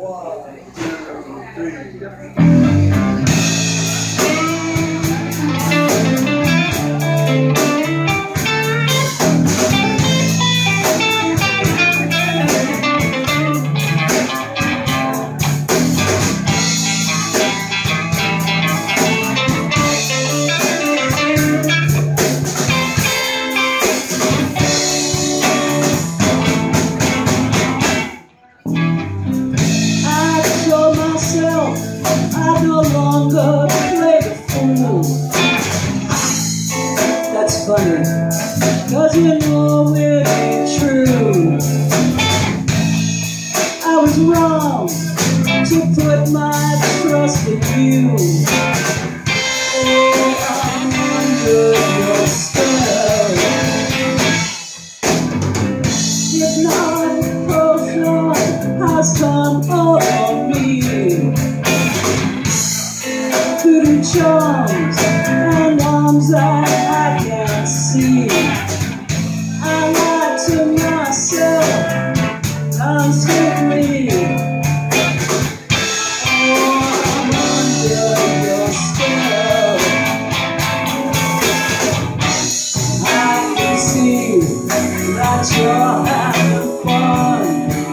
I no longer play the fool. That's funny, 'cause you know it ain't true. I was wrong to put my trust in you. Oh, I'm under your spell. Hypnotic potion has come over me. Voodoo charms and arms that I can't see. I lie to myself constantly. Oh, I'm under your spell. I can see that you're having fun.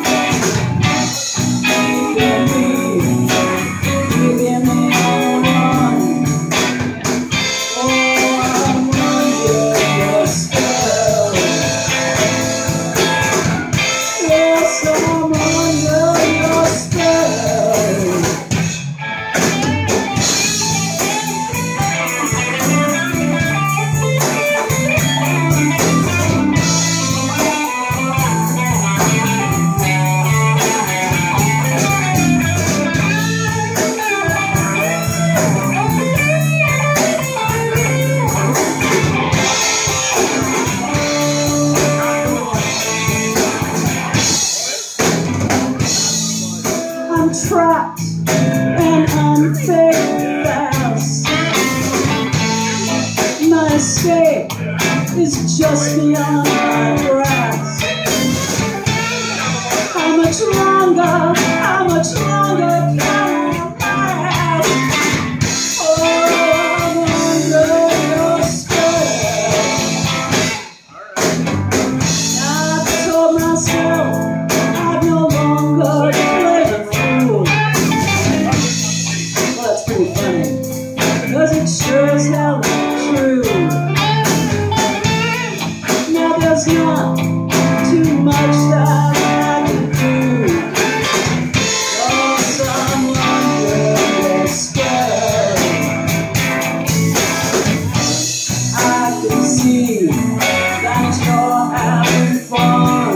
Giving me I'm trapped and I'm fading fast. My escape is just beyond my grasp. How much longer can I last? Oh, I'm under your spell. I told myself I'd no longer play the fool. Well, that's pretty funny, 'cause it sure as hell ain't true. Now there's not too much that I can do. 'Cause I'm under your spell. I can see that you're having fun.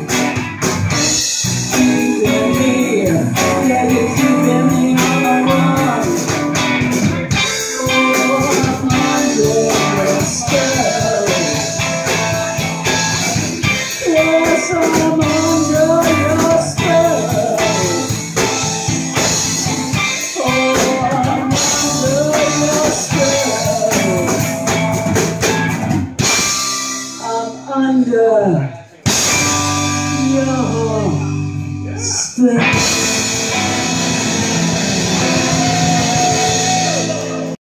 Keeping me, yeah, you're keeping me on the run. Oh, I'm under your spell. Yes, I'm under your spell. Oh, I'm under your spell. I'm under your spell.